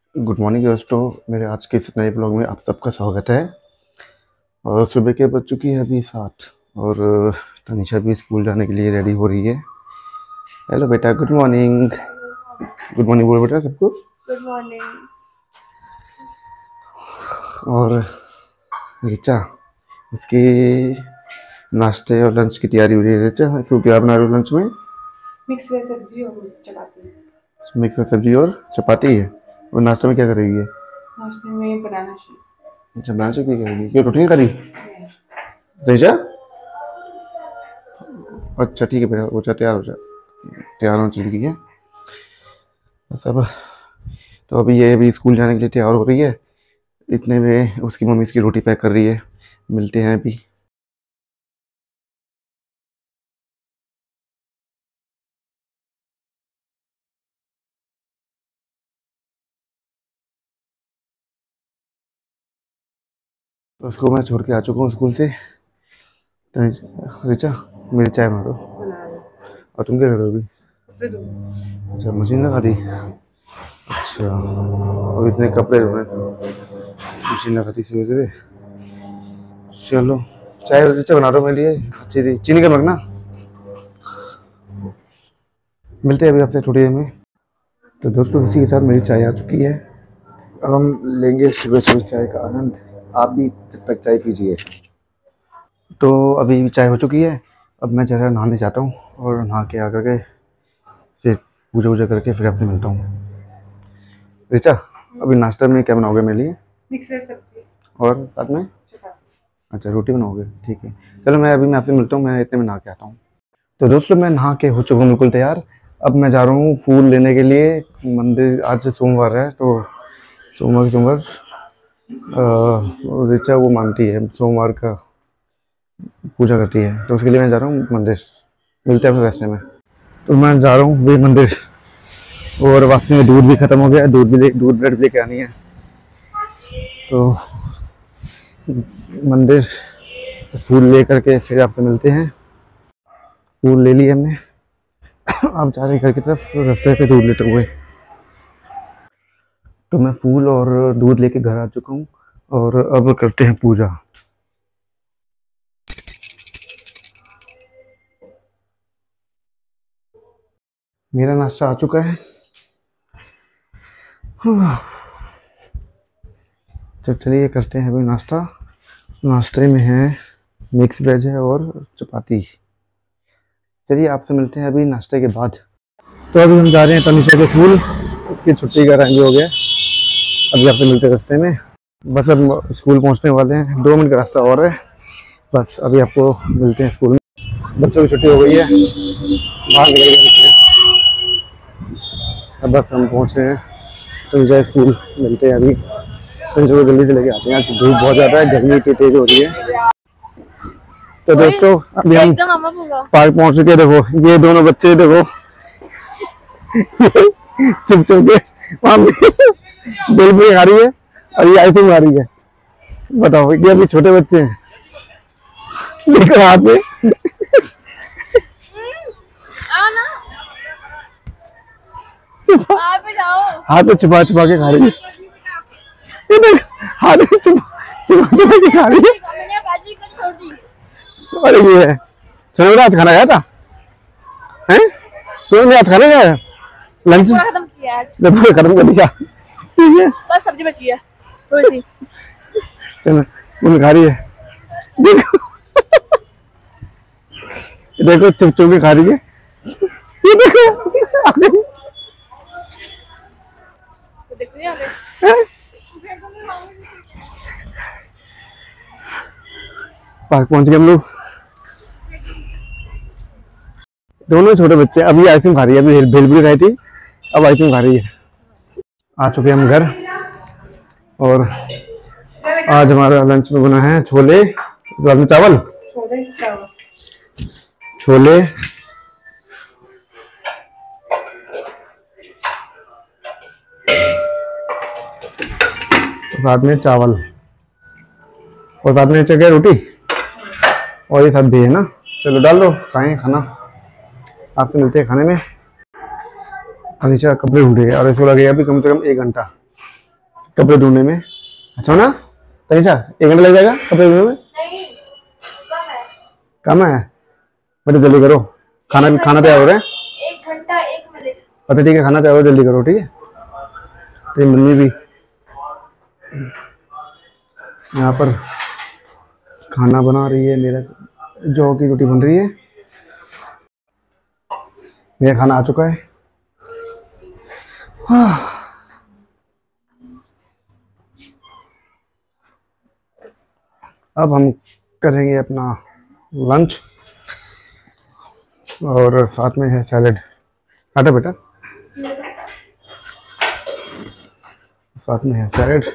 Good morning दोस्तों, मेरे आज के इस नए ब्लॉग में आप सबका स्वागत है। और सुबह के बज चुकी है अभी 7 और तनिषा भी स्कूल जाने के लिए रेडी हो रही है। हेलो बेटा, गुड मॉर्निंग। गुड मॉर्निंग बोलो बेटा सबको। Good morning. और रिचा, उसकी नाश्ते और लंच की तैयारी हो रही है। रिचा, इसको क्या बना रहे हो लंच में? मिक्स वेज सब्जी और चपाती। मिक्स सब्जी और चपाती है। और नाश्ते में क्या करेगी? नाश्ते में बनाना शेक। अच्छा, बनाना शेक भी करेगी। क्यों, रोटी नहीं करी रिचा? अच्छा ठीक है बेटा, हो जा, तैयार हो जा, तैयार होना चल गई है सब। तो अभी स्कूल जाने के लिए तैयार हो रही है। इतने में उसकी मम्मी इसकी रोटी पैक कर रही है। मिलते हैं अभी। तो उसको मैं छोड़ के आ चुका हूँ स्कूल से। तो रिचा, मेरी चाय मारो। और तुम क्या कर रहे हो अभी? अच्छा, मशीन लगा दी। अच्छा, और इतने कपड़े मशीन लगा दी सुबह सुबह। चलो, चाय रिचा बना दो मेरे लिए अच्छी थी, चीनी का रखना। मिलते हैं अभी आपसे थोड़ी देर में। तो दोस्तों, इसी के साथ मेरी चाय आ चुकी है। अब हम लेंगे सुबह सुबह चाय का आनंद। आप भी जब तक चाय पीजिए। तो अभी चाय हो चुकी है। अब मैं जरा नहाने जाता हूँ और नहा के आकर के फिर पूजा वूजा करके फिर आपसे मिलता हूँ। रिचा, अभी नाश्ता में क्या बनाओगे मेरे लिए? मिक्स वेज सब्जी और साथ में? चपाती। अच्छा, रोटी बनाओगे, ठीक है। चलो, मैं आपसे मिलता हूँ, मैं इतने में नहा के आता हूँ। तो दोस्तों, मैं नहा के हो चुका हूँ बिल्कुल तैयार। अब मैं जा रहा हूँ फूल लेने के लिए मंदिर। आज सोमवार है तो सोमवार रिचा वो मानती है, सोमवार का पूजा करती है, तो उसके लिए मैं जा रहा हूँ मंदिर। मिलते हैं फिर रास्ते में। तो मैं जा रहा हूँ वे मंदिर। और वापसी में दूध भी ख़त्म हो गया है, दूध ब्रेड लेके आनी है। तो मंदिर फूल ले करके फिर आपसे मिलते हैं। फूल ले लिए हमने। आप जा रहे हैं घर की तरफ, तो रास्ते पे दूध लेते हुए। तो मैं फूल और दूध लेके घर आ चुका हूँ और अब करते हैं पूजा। मेरा नाश्ता आ चुका है। तो चलिए करते हैं अभी नाश्ता। नाश्ते में है मिक्स वेज है और चपाती। चलिए आपसे मिलते हैं अभी नाश्ते के बाद। तो अभी हम जा रहे हैं तनिषा के स्कूल। उसकी छुट्टी का टाइम भी हो गया। अभी आपसे मिलते हैं रास्ते में। बस अब स्कूल पहुंचने वाले हैं, 2 मिनट का रास्ता और है। बस अभी आपको मिलते हैं स्कूल में। बच्चों की छुट्टी हो गई है, बाहर निकल गए बच्चे। अब बस हम पहुँच रहे हैं तनिषा स्कूल। मिलते हैं अभी। तनिषा को जल्दी से लेके आते हैं, आज धूप बहुत ज़्यादा है, गर्मी इतनी तेज हो रही है। तो दोस्तों, अभी हम पार्क पहुंच चुके हैं। देखो ये दोनों बच्चे, देखो चुप चुप के वहां बिल्कुल खा रही है और ये आइसक्रीम खा रही है। बताओ, ये अभी छोटे बच्चे हैं। देखो हाथ में हाथ में छुपा छुपा के खा रही है। ये देखो हाथ में छुपा के खा रही है। अरे ये है, चलो आज खाना खाया था हैं? तुमने आज खाना खाया लंच? खत्म किया आज। खत्म कर दिया, ठीक है। बस सब्जी बची है थोड़ी सी। चलो, तुम खा रही है। देखो देखो चुप चुप के खा रही है। ये देखो पार्क पहुंच गए हम लोग। दोनों छोटे बच्चे। अभी आइसक्रीम खा रही है, अभी भेलपुरी खाई थी, अब आइसक्रीम खा रही है। आ चुके हम घर और आज हमारा लंच में बना है छोले, बाद में चावल, छोले बाद में चावल और बाद में चाहिए रोटी और ये सब भी है ना। चलो डाल दो, खाएं खाना। आपसे मिलते हैं खाने में। तनिषा कपड़े ढूंढे और इसको लगेगा भी कम से कम 1 घंटा। कपड़े ढूंढने में। अच्छा ना तनीषा, 1 घंटा लग जाएगा कपड़े ढूंढने में? नहीं, कम है। कम है? बेटा जल्दी करो, खाना तैयार हो रहा है। 1 घंटा 1 मिनट। अच्छा ठीक है, खाना तैयार हो, जल्दी करो ठीक है। तेरी मम्मी भी यहाँ पर खाना बना रही है, मेरा जौ की रोटी बन रही है। मेरा खाना आ चुका है। अब हम करेंगे अपना लंच और साथ में है सैलेड। काटा बेटा, साथ में है सैलेड।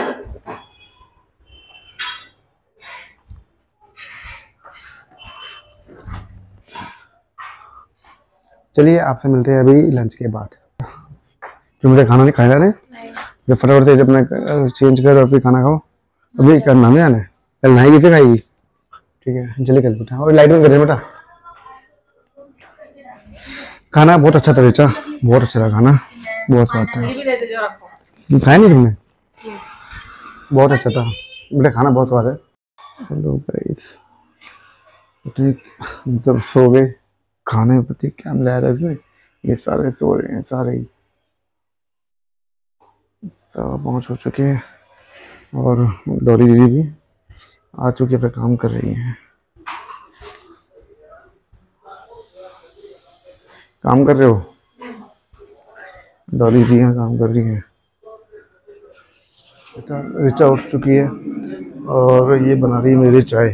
चलिए आपसे मिलते हैं अभी लंच के बाद। जो मुझे खाना नहीं खाया रहे, जब फटाफट से अपना चेंज कर और फिर खाना खाओ। अभी करना नहीं आना है, कल नहाएगी फिर खाएगी। ठीक है जल्दी कर बेटा, और लाइट बंद कर बेटा। खाना बहुत अच्छा था बेटा, बहुत अच्छा था खाना, बहुत स्वाद था। खाया नहीं तुमने? बहुत अच्छा था बेटा, खाना बहुत स्वाद है। हेलो गाइस, सब सो गए। खाने में पति क्या मिलाया था इसमें, ये सारे सो रहे हैं, सारे ही सब पहुंच हो चुके हैं और डॉली दीदी भी आ चुके पे काम कर रही हैं। काम कर रहे हो? डॉली जी यहाँ काम कर रही हैं। रिचा उठ चुकी है और ये बना रही है मेरी चाय।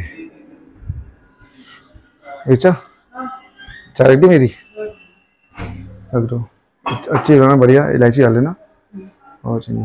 रिचा चाय रख दी मेरी, रख दो। अच्छी बनाना, बढ़िया इलायची डाल लेना। और चाहिए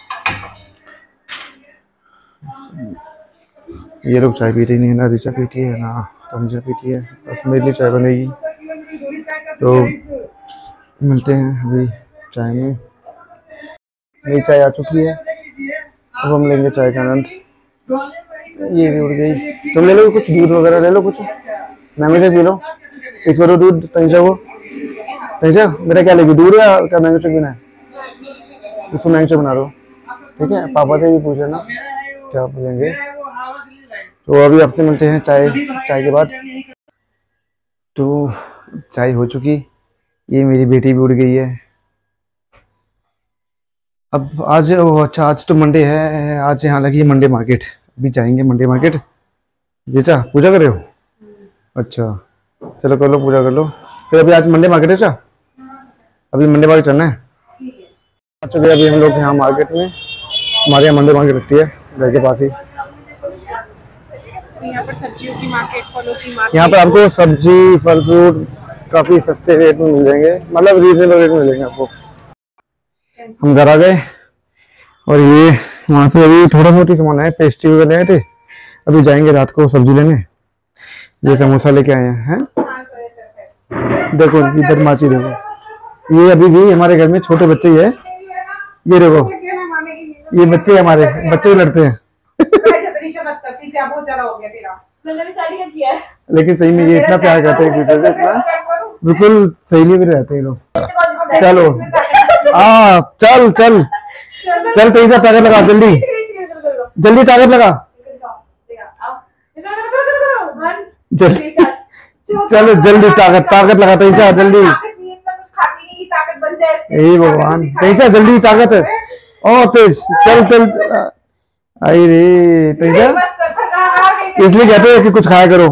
ये लोग चाय पीते ही नहीं है ना, रिचा पीती है ना तंजा पीती है, बस मेरे लिए चाय बनेगी। तो मिलते हैं अभी चाय में। मेरी चाय आ चुकी है, अब हम लेंगे चाय का आनंद। ये भी उड़ गई। तुम ले लो कुछ दूध वगैरह, ले लो कुछ, मैंगो शेक पी लो। इसको दो दूध तंजा को। तंजा मेरा क्या लेगी, दूध या क्या मैंगो शेक पीना है? इसको मैंगो शेक बना दो ठीक है। पापा से भी पूछ लेना क्या लेंगे। तो अभी आपसे मिलते हैं चाय के बाद। तो चाय हो चुकी, ये मेरी बेटी भी उड़ गई है। अब आज अच्छा आज तो मंडे है, आज यहाँ लगी है मंडे मार्केट, अभी जाएंगे मंडे मार्केट। बेचा पूजा कर रहे हो? अच्छा चलो कर लो, पूजा कर लो फिर। अभी आज मंडे मार्केट है चा, अभी मंडे मार्केट चलना है। अच्छा अभी हम लोग यहाँ मार्केट में, हमारे यहाँ मंडे मार्केट लगती है घर के पास ही। यहाँ पर सब्जियों की मार्केट, फलों की मार्केट। यहाँ पर आपको सब्जी फल फ्रूट काफी सस्ते रेट में मिल जाएंगे, मतलब रीजनेबल रेट में मिलेंगे आपको। हम घर आ गए और ये वहाँ से अभी थोड़ा बहुत ही सामान है, पेस्ट्री वगैरह आए थे। अभी जाएंगे रात को सब्जी लेने। ये समोसा लेके आए हैं। देखो इधर माची देखो, ये अभी भी हमारे घर में छोटे बच्चे ही है। ये देखो ये बच्चे हमारे बच्चे लड़ते हैं। लेकिन सही में ये इतना प्यार करते हैं एक दूसरे से, इतना बिल्कुल सहेली में रहते हैं लोग। चलो चल चल चल तेज ताकत लगा, जल्दी जल्दी ताकत लगा, जल्दी चलो जल्दी ताकत लगा तेजा, जल्दी। हे भगवान तेजा जल्दी ताकत है, ओ तेज चल चल। आई रे तेजा, इसलिए कहते हैं कि कुछ खाया करो।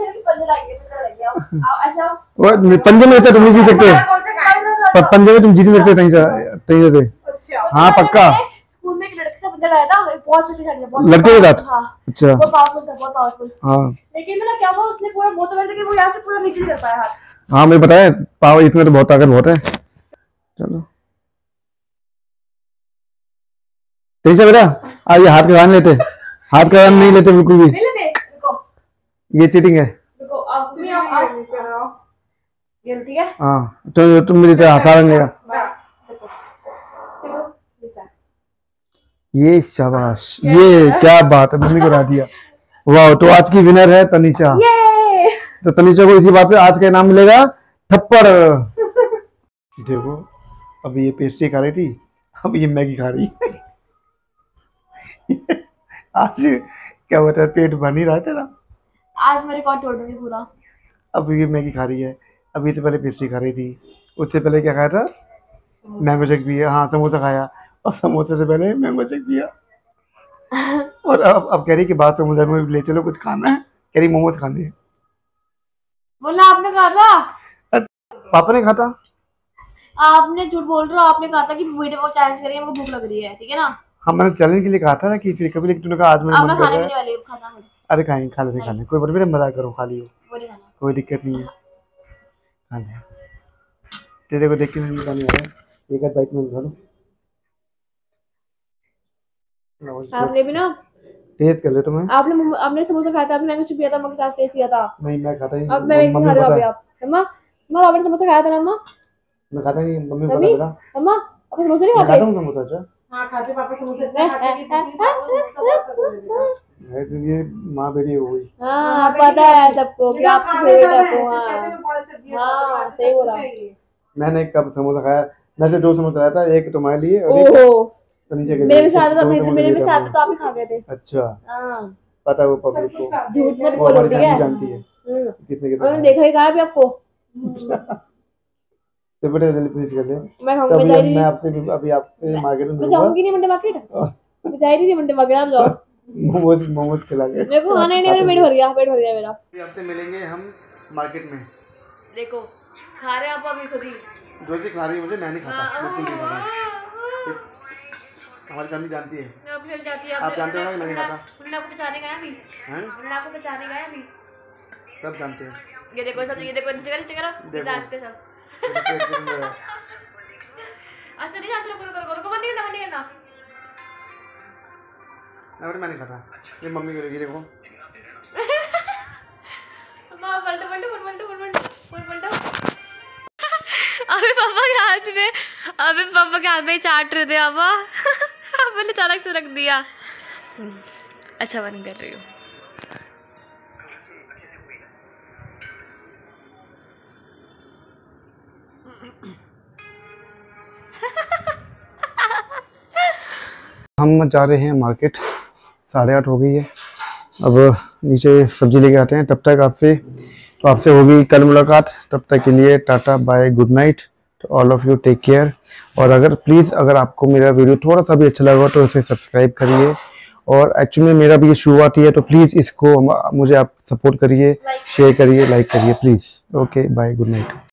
पंजे में तुम नहीं जी सकते, पंजे में तुम जीत नहीं सकते तेजा से। हाँ पक्का, स्कूल में एक लड़के से पंजा लगा था, बहुत छोटी साड़ी, लड़के के साथ। हाँ अच्छा बहुत पावरफुल था, बहुत पावरफुल। हाँ लेकिन ना क्या हुआ, उसने पूरा बहुत लगा कि वो यहाँ से पूरा नीचे कर पाया हाथ। हाँ मुझे पता है, पावर इसमें तो बहुत ताकत बहुत है। चलो तेजा बेटा आज ये हाथ का कान लेते, हाथ का कान नहीं लेते बिल्कुल भी, ये चीटिंग है। गलती है। हाँ तो तुम मेरी से हंसा लेगा। ये शाबाश, ये क्या बात है, मम्मी को हरा दिया। वाह, तो आज की विनर है तनीषा। तो तनीषा को इसी बात पे आज का इनाम मिलेगा थप्पड़। देखो अभी ये पेस्ट्री खा रही थी, अब ये मैगी खा रही। आज क्या होता है, पेट भर नहीं रहा था ना। आज मैं रिकॉर्ड तोड़ दूंगी पूरा। अब ये मैगी खा रही है, अभी से पहले पेस्ट्री खा रही थी, उससे पहले क्या खाया था, मैंगो शेक पिया, हाँ समोसा खाया, और समोसे से पहले मैंगो शेक पिया। और अब कह रही कि बात समोसा में ले चलो, कुछ खाना है, कह रही मोमोज खाने हैं। बोला आपने कहा था, पापा ने कहा था। आपने झूठ बोल रहे हो, आपने कहा था कि वीडियो को चैलेंज करिए, हमको भूख लग रही है, ठीक है ना। हाँ मैंने चैलेंज के लिए कहा था ना कि फिर कभी, लेकिन तूने कहा आज मेरा अब मन मैं कर खाने रहा पीने है। वाली हूँ, खाना मुझे अरे खाएंगे, खा लेते, खा लें, कोई बात नहीं, मजाक करो, खा लियो, वो नहीं खाना। कोई दिक्कत नहीं है, खा लें। तेरे को देख के नहीं नहीं आ रहा है, एक आध बाइक में खा लो। आपने भी ना, टेस्ट कर ले तुम्हें। आपने समोसा खाया था, आपने मैंगो शेक पिया था, मम्मी के साथ टेस्ट किया था। नहीं मैं खाता ही अब मैं मैगी खा रही हूँ अभी। आप मम्मा, मम्मा आपने समोसा खाया था ना मम्मा। मैं खाता नहीं, मम्मी को मम्मी, पता मेरा। मम्मा आप समोसा नहीं मैं खाते? खाता हूँ समोसा। अच्छा हाँ खाते, पापा समोसे इतना खाते कि पापा है तो ये माँ बेटी हो गई। हाँ पता है सबको कि आप फेवरेट आपको। हाँ सही बोला। मैंने कब समोसा खाया, मैं से 2 समोसा लाया था, एक तुम्हारे लिए और एक ओहो, तनीजा के लिए। मेरे साथ तो 2 समोसे मेरे लिए थे साथ हमने। तो आप ही खा गए थे। अच्छा हाँ पता है वो पब्लिक को, झूठ मत वो बोलो, हमारी ठीक है। फैमिली जानती है कितने कितने मैंने देखा ही कहा अभी आपको। तो बेटे जल्दी प्लीज कर ले। मैं तो खाऊंगी, अभी मैं आपसे अभी आपसे मार्केट में मैं मिलूंगा। जाऊंगी नहीं मंडे मार्केट, मैं जा ही नहीं मंडे मार्केट, आप जाओ। मोमोज मोमोज खिला के मेरे को खाना ही नहीं, मेरा पेट भर गया, पेट भर गया मेरा। अभी आपसे मिलेंगे हम मार्केट में। देखो खा रहे आप अभी खुद ही। जो चीज खा रही है मुझे, मैं नहीं खाता, बिल्कुल नहीं खाता। हमारी फैमिली जानती है, आप जानते हो ना कि मैं नहीं खाता। उन्होंने आपको बचाने गया अभी, हैं उन्होंने आपको बचाने गया अभी। सब जानते हैं। ये देखो सब, ये देखो नीचे करो, ये जानते सब। अच्छा नहीं जानते, रुको रुको रुको, मत नहीं करना। मैं नहीं खाता, ये मम्मी करेगी, देखो। माँ पलटो पलटो पलटो पलटो पलटो। अभी पापा के हाथ में, अभी पापा के हाथ में चाट रहे थे पापा। मैंने अचानक से रख दिया। अच्छा बंद कर रही हूँ। हम जा रहे हैं मार्केट, 8:30 हो गई है। अब नीचे सब्जी लेके आते हैं, तब तक आपसे होगी कल मुलाकात। तब तक के लिए tata bye, good night to all of you, take care. और अगर आपको मेरा वीडियो थोड़ा सा भी अच्छा लगा तो इसे सब्सक्राइब करिए। और एक्चुअली में मेरा भी ये शुरुआत ही है, तो प्लीज़ इसको मुझे आप सपोर्ट करिए, शेयर करिए, लाइक करिए please. Okay bye, good night.